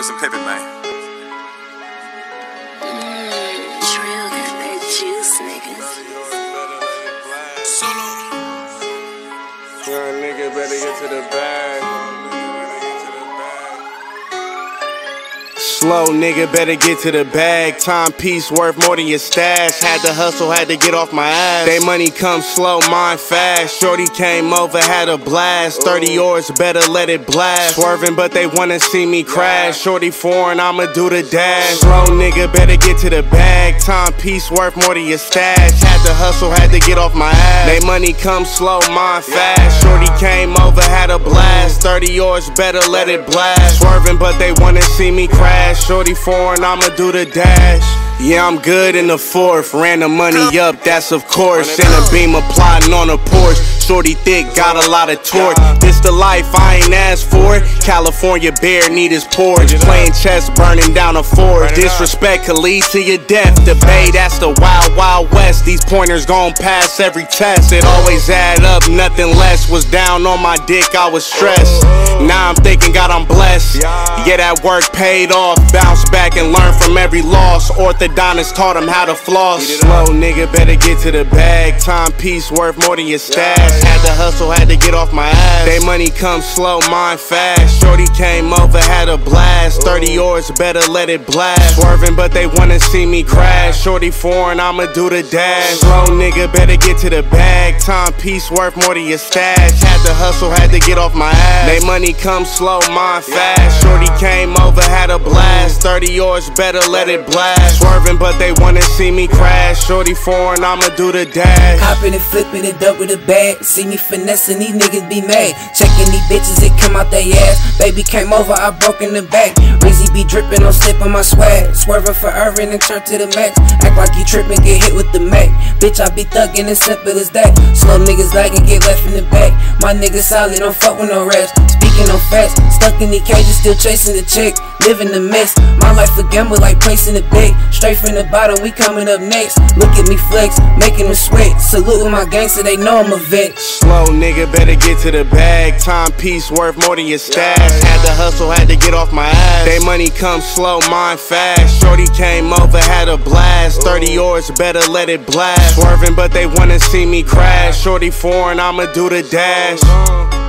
niggas some pimpin', man. Trill got that juice, niggas. Solo. Young nigga better get to the bag. Slow nigga better get to the bag. Timepiece worth more than your stash. Had to hustle, had to get off my ass. They money come slow, mine fast. Shorty came over, had a blast. 30 yours, better let it blast. Swerving, but they wanna see me crash. Shorty foreign, I'ma do the dash. Slow nigga better get to the bag. Timepiece worth more than your stash. Had to hustle, had to get off my ass. They money come slow, mine fast. Shorty came over, had a blast. 30 yours, better let it blast. Swerving, but they wanna see me crash. Shorty foreign, I'ma do the dash. Yeah, I'm good in the fourth. Ran the money up, that's of course. In a Beamer plotting on a Porsche. Shorty thick, got a lot of torque. This the life, I ain't asked for it. California bear need his porch. Playing chess, burning down a forest. Disrespect could lead to your death. The Bay, that's the wild, wild west. These pointers gon' pass every test. It always add up, nothing less. Was down on my dick, I was stressed. Now I'm thinking God I'm blessed. Yeah, that work paid off. Bounce back and learn from every loss. Orthodontist taught him how to floss. Slow nigga better get to the bag. Timepiece worth more than your stash. Had to hustle, had to get off my ass. They money come slow, mine fast. Shorty came over, had a blast. 30 yours, better let it blast. Swerving, but they wanna see me crash. Shorty foreign, I'ma do the dash. Slow nigga better get to the bag. Timepiece worth more than your stash. Had to hustle, had to get off my ass. They money come slow, mine fast. Shorty came over, had a blast. 30 yours, better let it blast. Swerving, but they wanna see me crash. Shorty foreign, I'ma do the dash. Hopping and flipping it up with a bag. See me finessing, these niggas be mad. Checking these bitches, it come out they ass. Baby came over, I broke in the back. Reezy be dripping, no slip on my swag. Swerving for Irvin and turn to the max. Act like you tripping, get hit with the Mac. Bitch, I be thugging, as simple as that. Slow niggas lagging, get left in the back. My niggas solid, don't fuck with no raps. Speaking no facts, stuck in these cages, still chasing the check. Living the mess, my life a gamble like placing a bet. Straight from the bottom, we coming up next. Look at me flex, making them sweat. Salute with my gangster, they know I'm a vet. Slow nigga better get to the bag. Timepiece worth more than your stash. Had to hustle, had to get off my ass. They money come slow, mine fast. Shorty came over, had a blast. 30 yours, better let it blast. Swerving, but they wanna see me crash. Shorty foreign, I'ma do the dash.